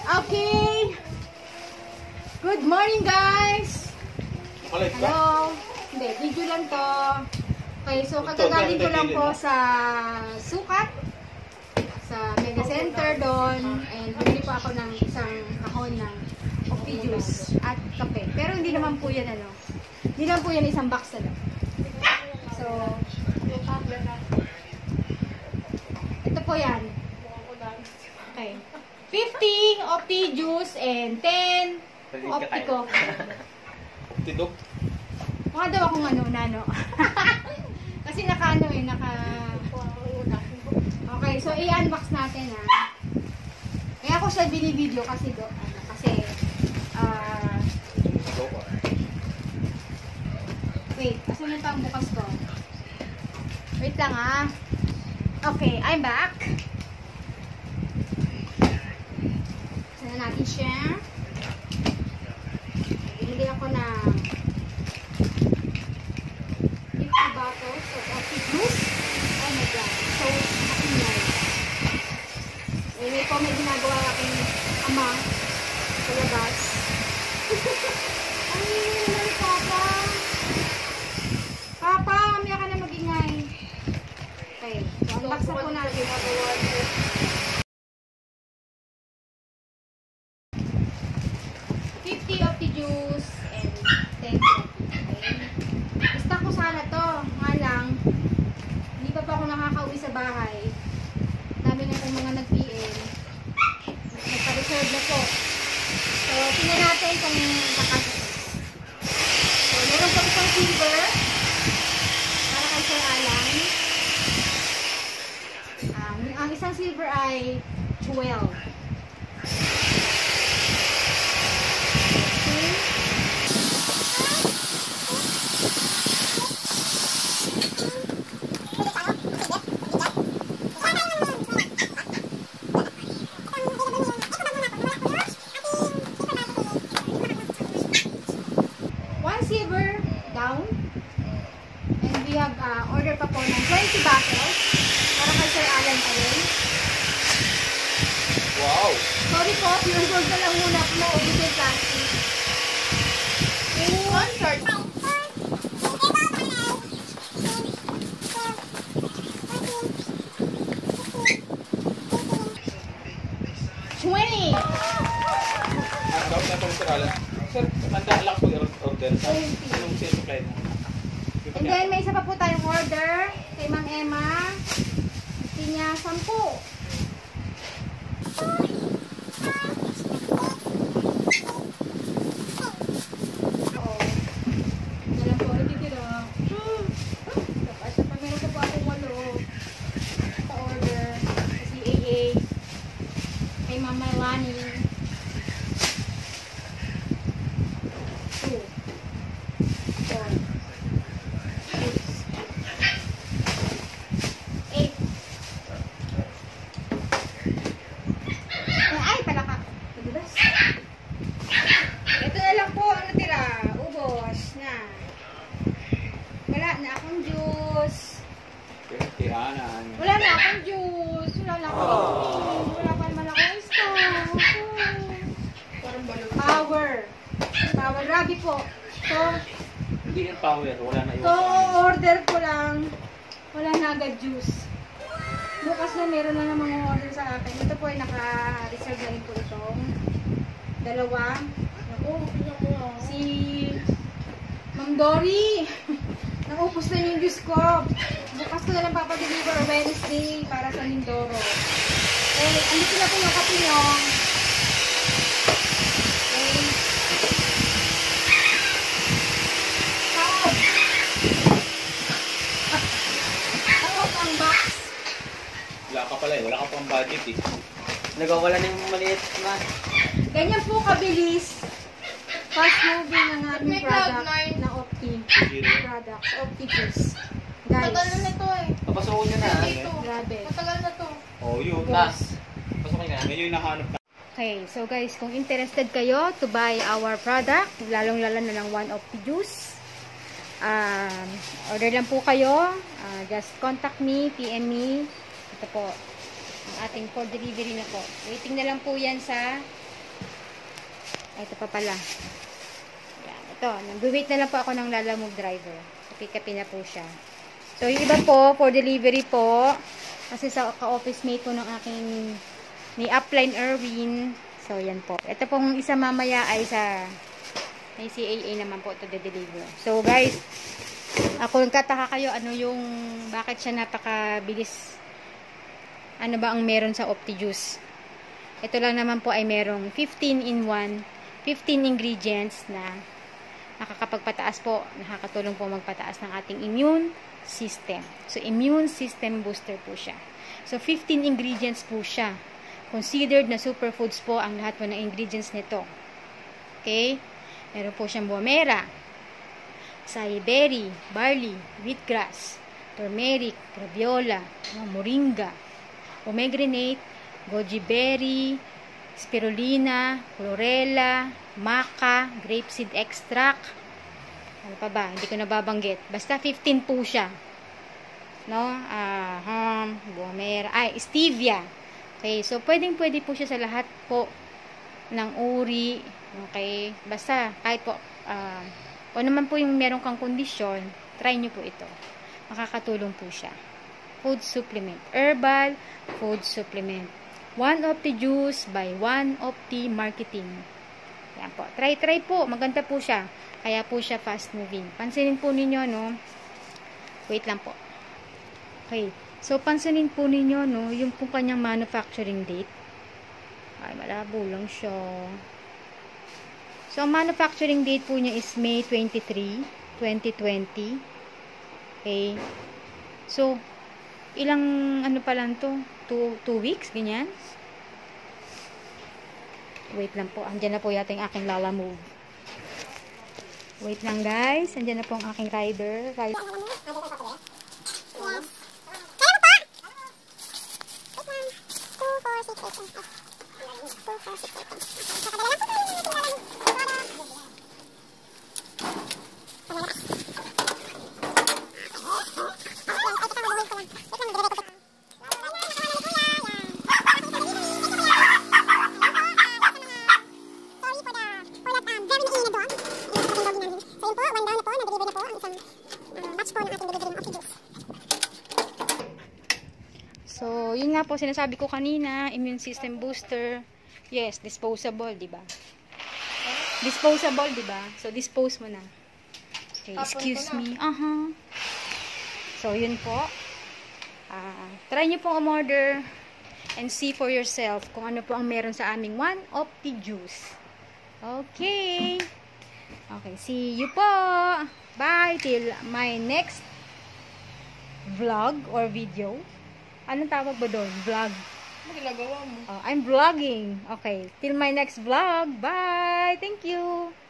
Okay. Good morning, guys. Hello. Hindi, video lang to. Okay, so kagagaling ko lang po sa sukat. Sa Mega Center doon. And bumili po ako ng isang kahon ng coffee juice at kape. Pero hindi naman po yan ano. Hindi naman po yan isang box na. So, ito po yan. Okay. 50 Opti juice and 10 Opti coffee. Opti dog? Mukha daw akong ano, nano. Kasi naka-ano eh, Okay, so i-unbox natin ha. Kaya ako siya bini-video kasi wait, asan na pang bukas ko? Wait lang ha. Okay, I'm back. Sana natin siya. Binili ako ng 50 bottles of coffee juice. Oh my god, so happy na. Anyway po, may ginagawa aking ama sa labas. Ay, naman papa. Papa, umiyak ka na mag-ingay. Okay, so unbox na po natin. 50 of the juice and 10 coffee. Okay. Gusto ko sana to. Nga lang, hindi pa ako nakakauwi sa bahay. Dami na itong mga nag-PM. Nagpa-reserve na po. So, tingnan natin kung nakasya. So, meron po isang silver. Para kay Sir Alan. Ang isang silver ay 12. Silver down, and we have order pa po ng 20 bottles para kay Sir Alan pa rin. Wow! Sorry po, pinag-hold na lang muna po ubus yung plastic. One short. 20! Ang daw na itong Sir Alan. Sir, tandaan lang pag-order sa anong supply mo. And then, may isa pa po tayong order kay Ma'am Emma. Gusto niya 10. Dalang po ulit titira. Tapos, meron ko po akong 8 sa order. Si AA. Kay Ma'am Melanie. 2, 4, 6, 8. Ay, palaka. Madulas. Ito na lang po ang natira. Ubos na. Wala na akong juice. Wala na akong juice. Wala na akong coffee. Wala pa naman akong stove. Power. Power. Grabe po. So, Hindi yung power, wala na yung order ko lang. Wala na agad juice. Bukas na meron na namang order sa akin. Ito po ay naka-reserve na rin po itong dalawa. Naku, si Ma'am Dory. Naupos na yung juice ko. Bukas ko na lang papadeliver Wednesday para sa Mindoro. Eh, andito na po yung kape nyo. Wala ka pala eh, wala ka pang budget eh. Nagawala na yung maliit na. Ganyan po kabilis. Fast moving ang ating product na Opti. Products, Opti Juice. Guys. Matagal na ito eh. Papasukin nyo na. Grabe. Matagal na to. Oh, yun. Tapos, pasukin ka na. Yan yung nahanap na. Okay, so guys, kung interested kayo to buy our product, lalong-lalo na ng 1 Opti Juice, order lang po kayo. Just contact me, PM me. Ito po, ang ating for delivery na po. Waiting na lang po yan sa Ito pa pala. Yan, ito. Nag-wait na lang po ako ng Lalamove driver. Kapi-kapi na po siya. So, yung iba po, for delivery po, kasi sa ka-office mate po ng aking ni Upline Erwin. So, yan po. Ito pong isa mamaya ay sa may CAA naman po to deliver. So, guys, ako nagkataka kayo, ano yung, bakit siya napakabilis, ano ba ang meron sa Opti-Juice. Ito lang naman po ay merong 15 in 1, 15 ingredients na nakakapagpataas po, nakakatulong po magpataas ng ating immune system. So, immune system booster po siya. So, 15 ingredients po siya. Considered na superfoods po ang lahat po ng ingredients nito. Okay? Meron po siyang buah mera, acai berry, barley, wheatgrass, turmeric, graviola, moringa, pomegranate, goji berry, spirulina, chlorella, maca, grapeseed extract. Ano pa ba? Hindi ko nababanggit. Basta 15 po siya. No? Buah mera. Ay, stevia. Okay, so pwede po siya sa lahat po ng uri. Okay? Basta, kahit po, o naman po yung meron kang kondisyon, try nyo po ito. Makakatulong po siya. Food supplement. Herbal food supplement. One Opti Juice by One Opti Marketing. Yan po. Try po. Maganda po siya. Kaya po siya fast moving. Pansinin po ninyo, no? Wait lang po. Okay. So, pansinin po ninyo, no? Yung po kanyang manufacturing date. Ay, malabo lang siya. So, ang manufacturing date po niya is May 23, 2020. Okay. So, ilang, ano pa lang to? 2 weeks, ganyan. Wait lang po. Andyan na po yata yung aking Lalamove. Wait lang, guys. Andyan na po ang aking rider. So, yun nga po, sinasabi ko kanina, immune system booster. Yes, disposable, di ba? Disposable, di ba? So, dispose mo na. Okay, excuse me. So, yun po. Try nyo pong umorder and see for yourself kung ano po ang meron sa aming One Opti Juice. Okay. Okay, see you po. Bye till my next vlog or video. Anong tawag ba doon? Vlog. Ano ginagawa mo? I'm vlogging. Okay. Till my next vlog. Bye. Thank you.